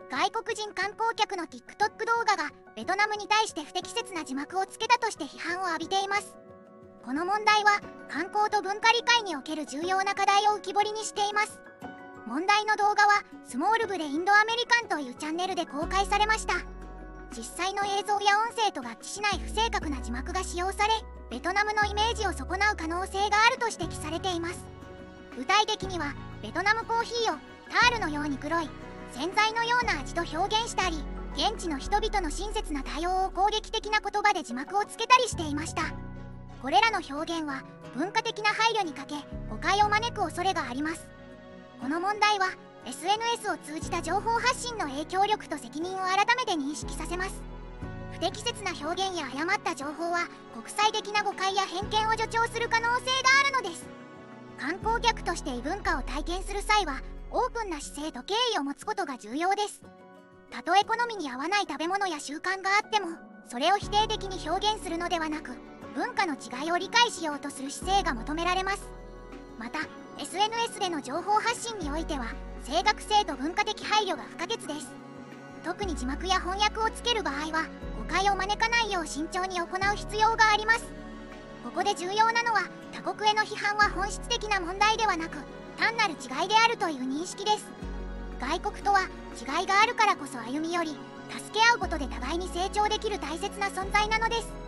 外国人観光客の TikTok 動画がベトナムに対して不適切な字幕をつけたとして批判を浴びています。この問題は観光と文化理解における重要な課題を浮き彫りにしています。問題の動画はスモールブレインドアメリカンというチャンネルで公開されました。実際の映像や音声と合致しない不正確な字幕が使用され、ベトナムのイメージを損なう可能性があると指摘されています。具体的にはベトナムコーヒーをタールのように黒い洗剤のような味と表現したり、現地の人々の親切な対応を攻撃的な言葉で字幕をつけたりしていました。これらの表現は文化的な配慮に欠け、誤解を招く恐れがあります。この問題は SNS を通じた情報発信の影響力と責任を改めて認識させます。不適切な表現や誤った情報は国際的な誤解や偏見を助長する可能性があるのです。観光客として異文化を体験する際はオープンな姿勢と敬意を持つことが重要です。たとえ好みに合わない食べ物や習慣があっても、それを否定的に表現するのではなく、文化の違いを理解しようとする姿勢が求められます。また SNS での情報発信においては正確性と文化的配慮が不可欠です。特に字幕や翻訳をつける場合は誤解を招かないよう慎重に行う必要があります。ここで重要なのは、他国への批判は本質的な問題ではなく単なる違いであるという認識です。外国とは違いがあるからこそ歩み寄り、助け合うことで互いに成長できる大切な存在なのです。